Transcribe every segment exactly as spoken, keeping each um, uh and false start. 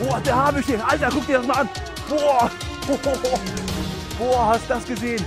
Boah, der Habichte. Alter, guck dir das mal an. Boah. Boah, hast du das gesehen?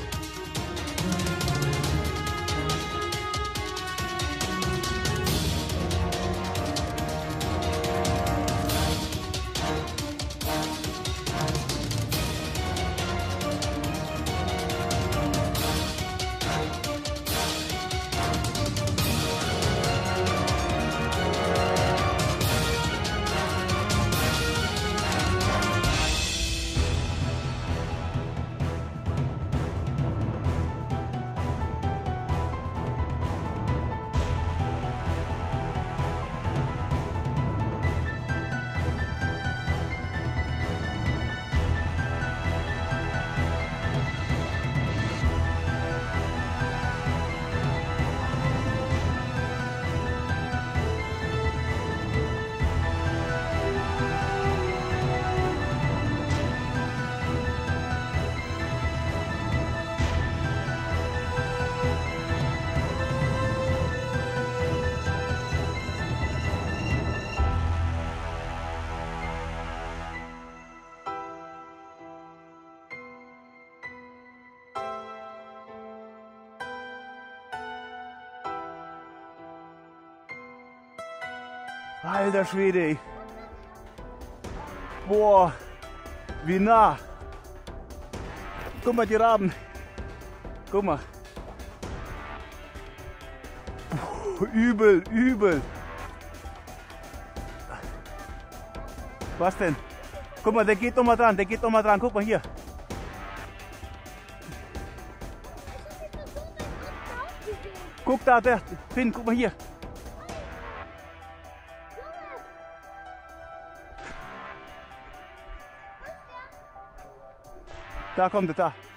Alter Schwede. Boah, wie nah. Guck mal, die Raben. Guck mal. Puh, übel, übel. Was denn? Guck mal, der geht noch mal dran, der geht noch mal dran. Guck mal hier. Guck da, der Finn, guck mal hier. Da kommt er, da.